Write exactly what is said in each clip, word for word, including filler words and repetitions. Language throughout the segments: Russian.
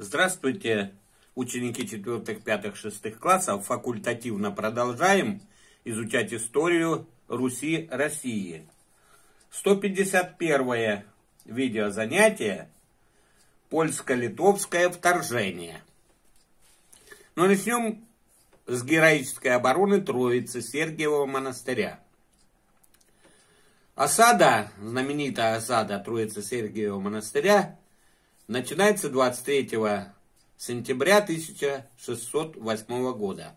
Здравствуйте, ученики четвёртых, пятых, шестых классов. Факультативно продолжаем изучать историю Руси, России. сто пятьдесят первое видеозанятие. Польско-литовское вторжение. Но начнем с героической обороны Троицы Сергиевого монастыря. Осада, знаменитая осада Троицы Сергиевого монастыря, начинается двадцать третьего сентября тысяча шестьсот восьмого года.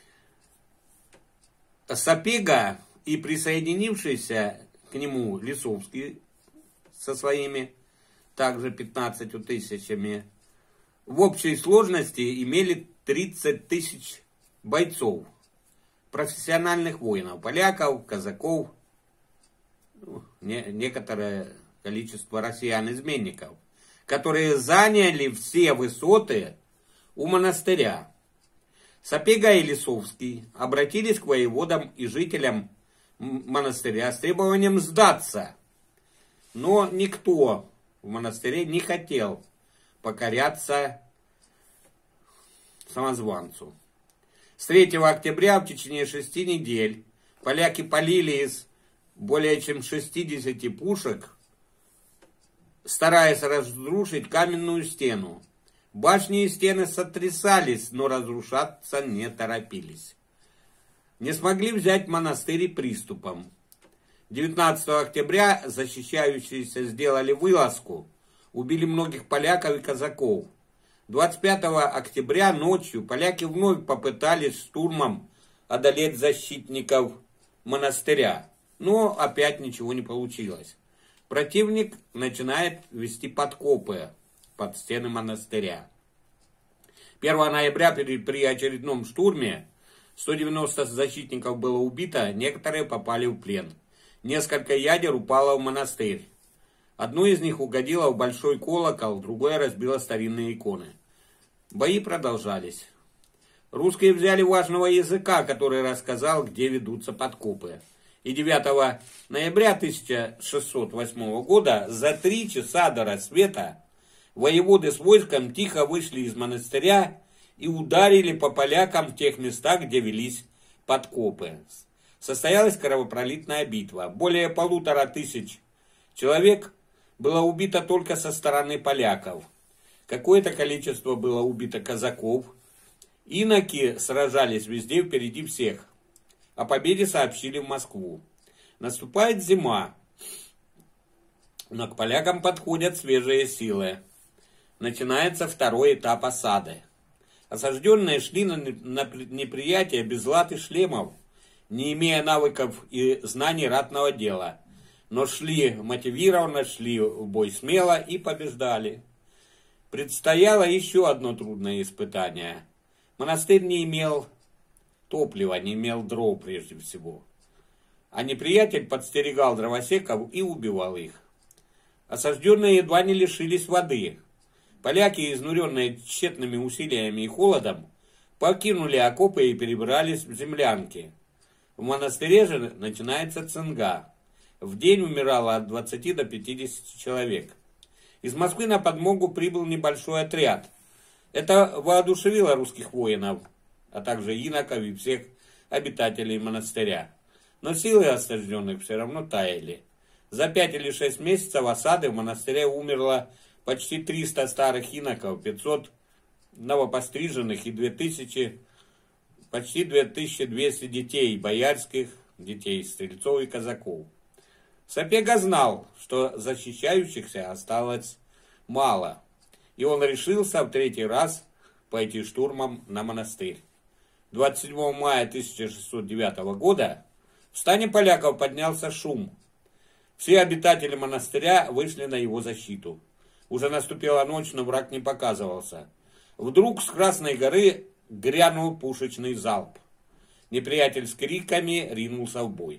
Сапега и присоединившийся к нему Лисовский со своими также пятнадцатью тысячами в общей сложности имели тридцать тысяч бойцов, профессиональных воинов, поляков, казаков, ну, не, некоторое количество россиян-изменников, которые заняли все высоты у монастыря. Сапега и Лисовский обратились к воеводам и жителям монастыря с требованием сдаться, но никто в монастыре не хотел покоряться самозванцу. С третьего октября в течение шести недель поляки полили из более чем шестидесяти пушек, стараясь разрушить каменную стену. Башни и стены сотрясались, но разрушаться не торопились. Не смогли взять монастырь приступом. девятнадцатого октября защищающиеся сделали вылазку, убили многих поляков и казаков. двадцать пятого октября ночью поляки вновь попытались штурмом одолеть защитников монастыря, но опять ничего не получилось. Противник начинает вести подкопы под стены монастыря. первого ноября при, при очередном штурме сто девяносто защитников было убито, некоторые попали в плен. Несколько ядер упало в монастырь. Одно из них угодило в большой колокол, другое разбило старинные иконы. Бои продолжались. Русские взяли важного языка, который рассказал, где ведутся подкопы. И девятого ноября тысяча шестьсот восьмого года за три часа до рассвета воеводы с войском тихо вышли из монастыря и ударили по полякам в тех местах, где велись подкопы. Состоялась кровопролитная битва. Более полутора тысяч человек было убито только со стороны поляков. Какое-то количество было убито казаков. Иноки сражались везде впереди всех. О победе сообщили в Москву. Наступает зима, но к полякам подходят свежие силы. Начинается второй этап осады. Осажденные шли на неприятие без лад и шлемов, не имея навыков и знаний ратного дела, но шли мотивированно, шли в бой смело и побеждали. Предстояло еще одно трудное испытание. Монастырь не имел топлива, не имел дров прежде всего. А неприятель подстерегал дровосеков и убивал их. Осажденные едва не лишились воды. Поляки, изнуренные тщетными усилиями и холодом, покинули окопы и перебрались в землянки. В монастыре же начинается цинга. В день умирало от двадцати до пятидесяти человек. Из Москвы на подмогу прибыл небольшой отряд. Это воодушевило русских воинов, а также иноков и всех обитателей монастыря. Но силы осажденных все равно таяли. За пять или шесть месяцев осады в монастыре умерло почти триста старых иноков, пятьсот новопостриженных и две тысячи, почти две тысячи двести детей, боярских детей, стрельцов и казаков. Сапега знал, что защищающихся осталось мало, и он решился в третий раз пойти штурмом на монастырь. двадцать седьмого мая тысяча шестьсот девятого года в стане поляков поднялся шум. Все обитатели монастыря вышли на его защиту. Уже наступила ночь, но враг не показывался. Вдруг с Красной горы грянул пушечный залп. Неприятель с криками ринулся в бой.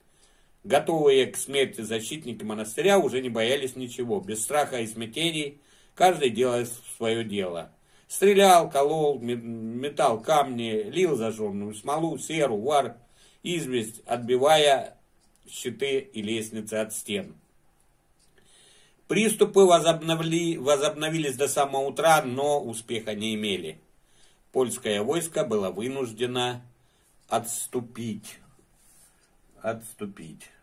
Готовые к смерти защитники монастыря уже не боялись ничего. Без страха и смятений каждый делал свое дело. Стрелял, колол, метал камни, лил зажженную смолу, серу, вар, известь, отбивая щиты и лестницы от стен. Приступы возобновили, возобновились до самого утра, но успеха не имели. Польское войско было вынуждено отступить. Отступить.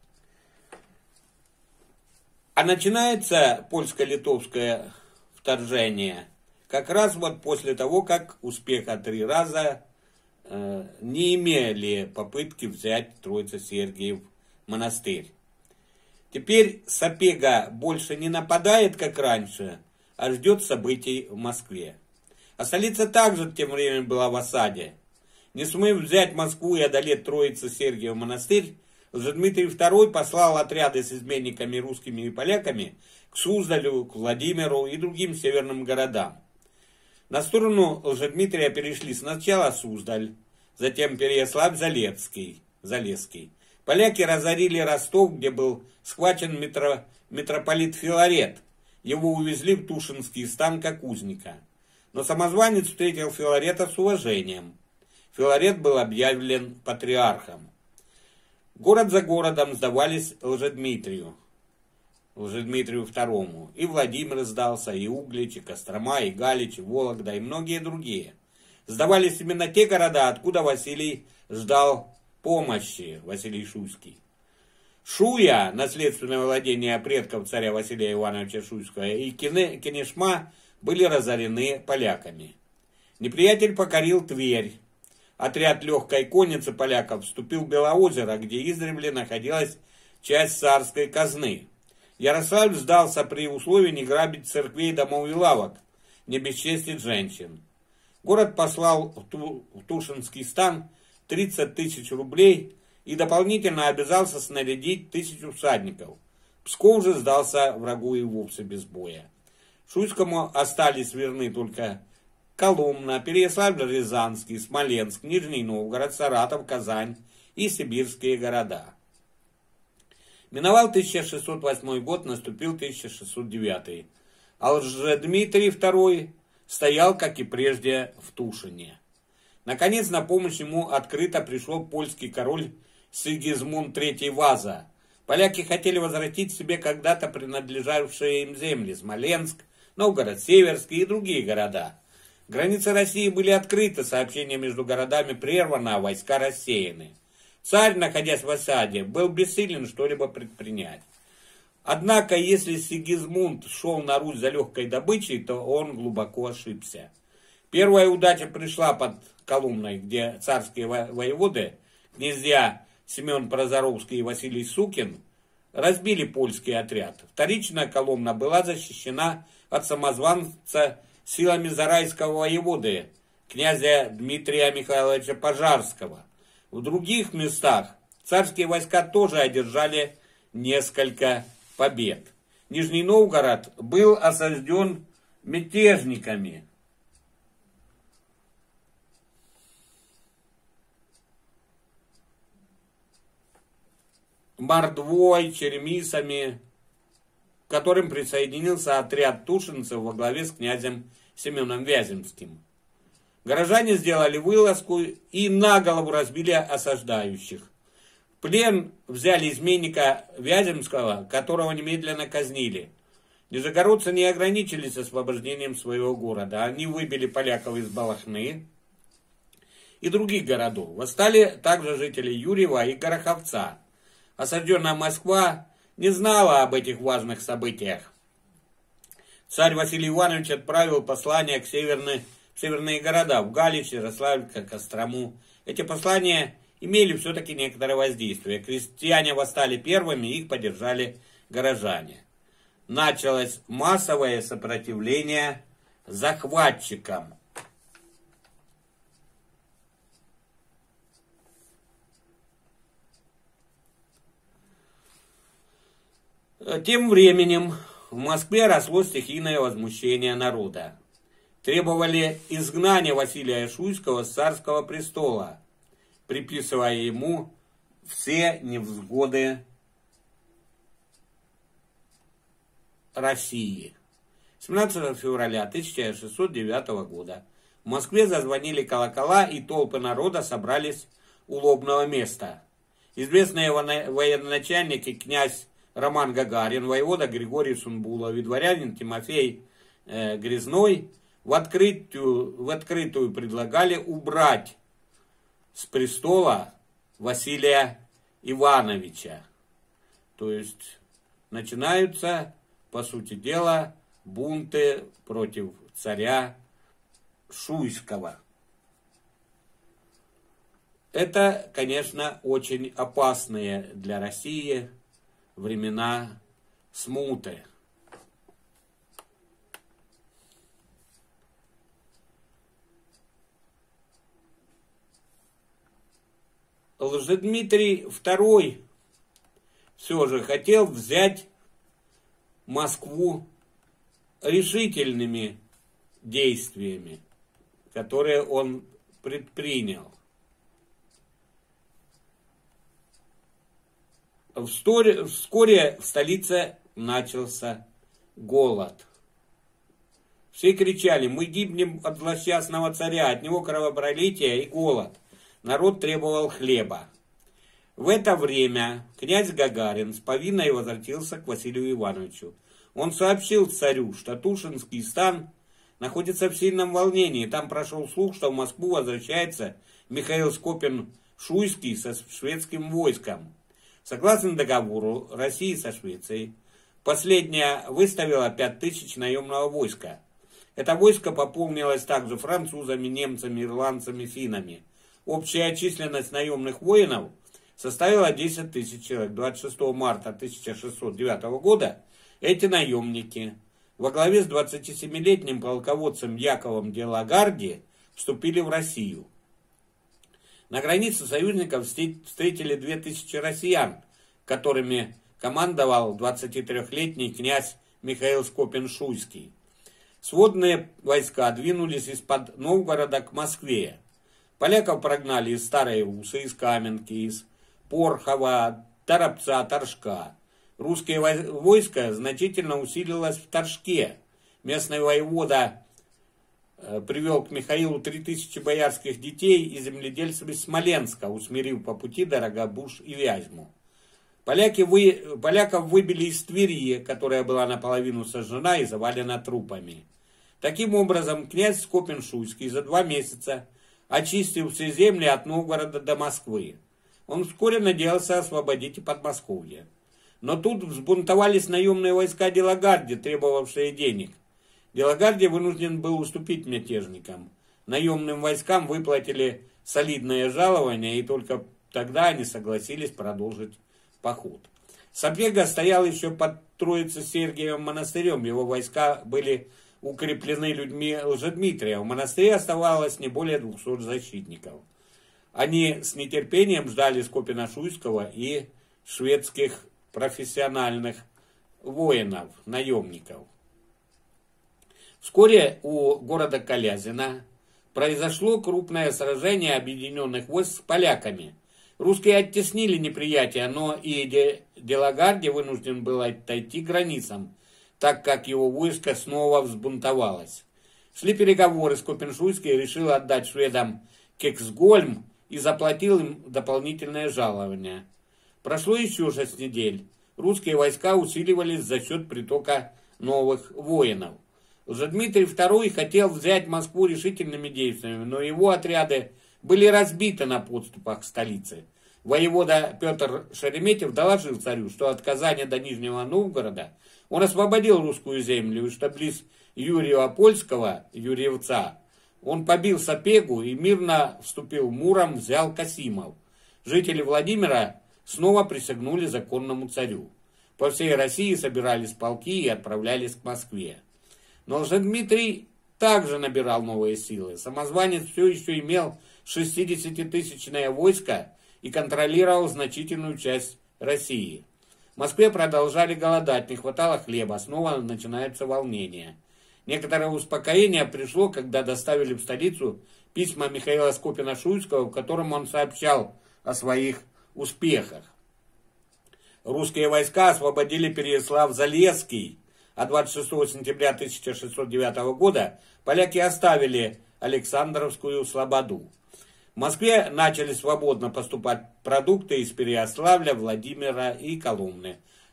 А начинается польско-литовское вторжение как раз вот после того, как успеха три раза э, не имели попытки взять Троице-Сергиев монастырь. Теперь Сапега больше не нападает, как раньше, а ждет событий в Москве. А столица также тем временем была в осаде. Не сумев взять Москву и одолеть Троице-Сергиев монастырь, Лжедмитрий второй послал отряды с изменниками русскими и поляками к Суздалю, к Владимиру и другим северным городам. На сторону Лжедмитрия перешли сначала Суздаль, затем Переяславль-Залесский. Залесский. Поляки разорили Ростов, где был схвачен митро, митрополит Филарет. Его увезли в Тушинский стан как узника. Но самозванец встретил Филарета с уважением. Филарет был объявлен патриархом. Город за городом сдавались Лжедмитрию, Лжедмитрию второму. И Владимир сдался, и Углич, и Кострома, и Галич, и Вологда, и многие другие. Сдавались именно те города, откуда Василий ждал помощи, Василий Шуйский. Шуя, наследственное владение предков царя Василия Ивановича Шуйского, и Кенешма были разорены поляками. Неприятель покорил Тверь. Отряд легкой конницы поляков вступил в Белоозеро, где издревле находилась часть царской казны. Ярославль сдался при условии не грабить церквей, домов и лавок, не бесчестить женщин. Город послал в, Ту, в Тушинский стан тридцать тысяч рублей и дополнительно обязался снарядить тысячу всадников. Псков же сдался врагу и вовсе без боя. Шуйскому остались верны только Коломна, Переяславль-Рязанский, Смоленск, Нижний Новгород, Саратов, Казань и сибирские города. Миновал тысяча шестьсот восьмой год, наступил тысяча шестьсот девятый. А Лжедмитрий второй стоял, как и прежде, в Тушине. Наконец, на помощь ему открыто пришел польский король Сигизмунд третий Ваза. Поляки хотели возвратить себе когда-то принадлежавшие им земли: Смоленск, Новгород-Северский и другие города. Границы России были открыты, сообщения между городами прерваны, а войска рассеяны. Царь, находясь в осаде, был бессилен что-либо предпринять. Однако, если Сигизмунд шел на Русь за легкой добычей, то он глубоко ошибся. Первая удача пришла под Коломной, где царские воеводы, князья Семен Прозоровский и Василий Сукин, разбили польский отряд. Вторично Коломна была защищена от самозванца силами Зарайского воеводы, князя Дмитрия Михайловича Пожарского. В других местах царские войска тоже одержали несколько побед. Нижний Новгород был осажден мятежниками. Мордвой, черемисами, к которым присоединился отряд тушинцев во главе с князем Семеном Вяземским. Горожане сделали вылазку и наголову разбили осаждающих. В плен взяли изменника Вяземского, которого немедленно казнили. Нижегородцы не ограничились освобождением своего города. Они выбили поляков из Балахны и других городов. Восстали также жители Юрьева и Гороховца. Осажденная Москва не знала об этих важных событиях. Царь Василий Иванович отправил послание к северной, в северные города, в Галич, Ярославль, Кострому. Эти послания имели все-таки некоторое воздействие. Крестьяне восстали первыми, их поддержали горожане. Началось массовое сопротивление захватчикам. Тем временем в Москве росло стихийное возмущение народа. Требовали изгнания Василия Шуйского с царского престола, приписывая ему все невзгоды России. семнадцатого февраля тысяча шестьсот девятого года в Москве зазвонили колокола, и толпы народа собрались у лобного места. Известные военачальники князь Роман Гагарин, воевода Григорий Сунбулов и дворянин Тимофей э, Грязной в открытую, в открытую предлагали убрать с престола Василия Ивановича. То есть начинаются, по сути дела, бунты против царя Шуйского. Это, конечно, очень опасные для России времена смуты. Лжедмитрий второй все же хотел взять Москву решительными действиями, которые он предпринял. Вскоре, вскоре в столице начался голод. Все кричали: мы гибнем от злосчастного царя, от него кровопролитие и голод. Народ требовал хлеба. В это время князь Гагарин с повинной возвратился к Василию Ивановичу. Он сообщил царю, что Тушинский стан находится в сильном волнении. Там прошел слух, что в Москву возвращается Михаил Скопин-Шуйский со шведским войском. Согласно договору России со Швецией, последняя выставила пять тысяч наемного войска. Это войско пополнилось также французами, немцами, ирландцами, финнами. Общая численность наемных воинов составила десять тысяч человек. двадцать шестого марта тысяча шестьсот девятого года эти наемники во главе с двадцатисемилетним полководцем Яковом де Лагарди вступили в Россию. На границе союзников встретили две тысячи россиян, которыми командовал двадцатитрёхлетний князь Михаил Скопин-Шуйский. Сводные войска двинулись из-под Новгорода к Москве. Поляков прогнали из Старой Русы, из Каменки, из Порхова, Торопца, Торжка. Русское войско значительно усилилось в Торжке. Местный воевода привел к Михаилу три тысячи боярских детей и земледельцев из Смоленска, усмирив по пути Дорогобуж и Вязьму. Поляки вы, поляков выбили из Твери, которая была наполовину сожжена и завалена трупами. Таким образом, князь Скопин-Шуйский за два месяца очистил все земли от Новгорода до Москвы. Он вскоре надеялся освободить и Подмосковье. Но тут взбунтовались наемные войска де Лагарди, требовавшие денег. Де Лагарди вынужден был уступить мятежникам. Наемным войскам выплатили солидное жалование, и только тогда они согласились продолжить поход. Сапега стоял еще под Троице-Сергиевым монастырем. Его войска были укреплены людьми Лжедмитрия. В монастыре оставалось не более двухсот защитников. Они с нетерпением ждали Скопина-Шуйского и шведских профессиональных воинов, наемников. Вскоре у города Колязина произошло крупное сражение объединенных войск с поляками. Русские оттеснили неприятие, но и де, де Лагарди вынужден был отойти к границам, так как его войско снова взбунтовалось. Шли переговоры, Скопин-Шуйский решил отдать шведам Кексгольм и заплатил им дополнительное жалование. Прошло еще шесть недель. Русские войска усиливались за счет притока новых воинов. Лжедмитрий второй хотел взять Москву решительными действиями, но его отряды были разбиты на подступах к столице. Воевода Петр Шереметьев доложил царю, что от Казани до Нижнего Новгорода он освободил русскую землю, и что близ Юрьева-Польского, Юрьевца, он побил Сапегу и мирно вступил в Муром, взял Касимов. Жители Владимира снова присягнули законному царю. По всей России собирались полки и отправлялись к Москве. Но Лжедмитрий также набирал новые силы. Самозванец все еще имел шестидесятитысячное войско и контролировал значительную часть России. В Москве продолжали голодать, не хватало хлеба, снова начинается волнение. Некоторое успокоение пришло, когда доставили в столицу письма Михаила Скопина-Шуйского, в котором он сообщал о своих успехах. Русские войска освободили Переяслав-Залесский, а двадцать шестого сентября тысяча шестьсот девятого года поляки оставили Александровскую Слободу. В Москве начали свободно поступать продукты из Переяславля, Владимира и Коломны.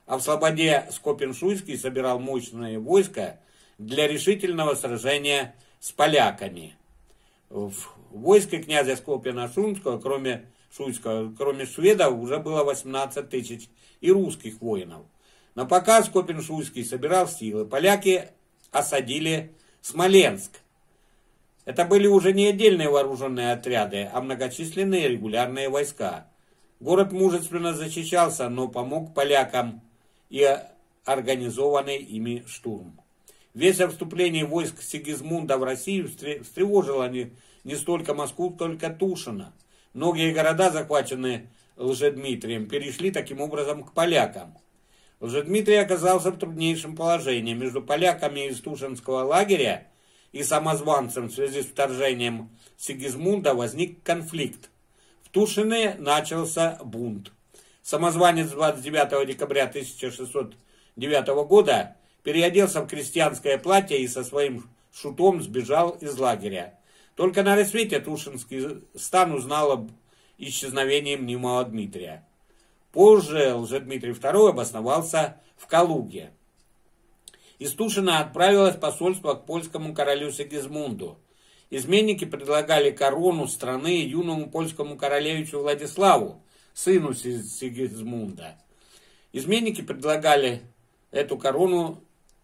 а в Слободе Скопин-Шуйский собирал мощное войско для решительного сражения с поляками. В войске князя Скопина-Шуйского, кроме Шуйского, кроме шведов, уже было восемнадцать тысяч и русских воинов. Но пока Скопин-Шуйский собирал силы, поляки осадили Смоленск. Это были уже не отдельные вооруженные отряды, а многочисленные регулярные войска. Город мужественно защищался, но помог полякам и организованный ими штурм. Весть о вступлении войск Сигизмунда в Россию встревожила не, не столько Москву, сколько Тушина. Многие города, захваченные Лжедмитрием, перешли таким образом к полякам. Лжедмитрий оказался в труднейшем положении. Между поляками из Тушинского лагеря и самозванцем в связи с вторжением Сигизмунда возник конфликт. В Тушине начался бунт. Самозванец двадцать девятого декабря тысяча шестьсот девятого года переоделся в крестьянское платье и со своим шутом сбежал из лагеря. Только на рассвете Тушинский стан узнал об исчезновении мнимого Дмитрия. Позже Лжедмитрий второй обосновался в Калуге. Из Тушина отправилось посольство к польскому королю Сигизмунду. Изменники предлагали корону страны юному польскому королевичу Владиславу, сыну Сигизмунда. Изменники предлагали эту корону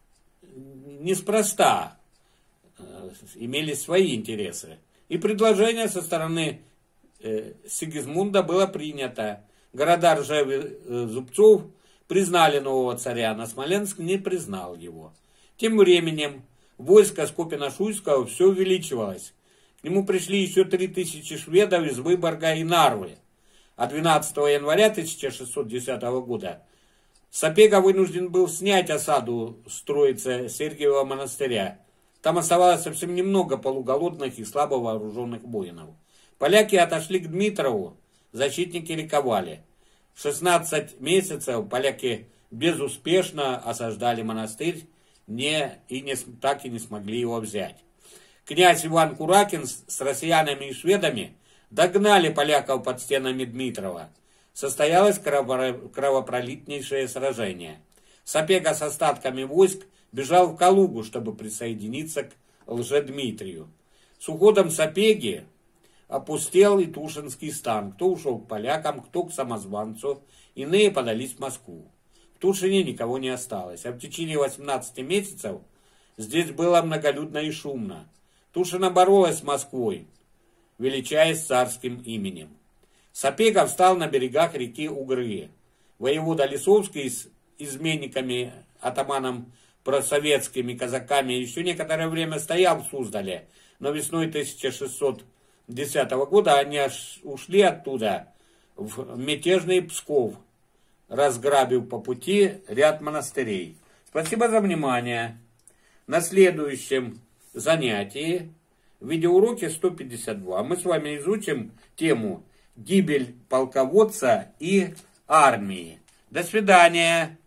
неспроста, имели свои интересы. И предложение со стороны э, Сигизмунда было принято. Города Ржев и Зубцов признали нового царя, но Смоленск не признал его. Тем временем войско Скопина-Шуйского все увеличивалось. К нему пришли еще три тысячи шведов из Выборга и Нарвы. А двенадцатого января тысяча шестьсот десятого года Сапега вынужден был снять осаду с Троицы Сергиева монастыря. Там оставалось совсем немного полуголодных и слабо вооруженных воинов. Поляки отошли к Дмитрову, защитники ликовали. шестнадцать месяцев поляки безуспешно осаждали монастырь не, и не, так и не смогли его взять. Князь Иван Куракин с, с россиянами и шведами догнали поляков под стенами Дмитрова. Состоялось кровопролитнейшее сражение. Сапега с остатками войск бежал в Калугу, чтобы присоединиться к Лжедмитрию. С уходом Сапеги опустел и Тушинский стан. Кто ушел к полякам, кто к самозванцу, иные подались в Москву. В Тушине никого не осталось, а в течение восемнадцати месяцев здесь было многолюдно и шумно. Тушина боролась с Москвой, величаясь царским именем. Сапега встал на берегах реки Угры. Воевода Лисовский с изменниками, атаманом просоветскими казаками еще некоторое время стоял в Суздале, но весной тысяча шестьсот десятого года они ушли оттуда в мятежный Псков, разграбив по пути ряд монастырей. Спасибо за внимание. На следующем занятии, в видеоуроке сто пятьдесят два, мы с вами изучим тему «Гибель полководца и армии». До свидания.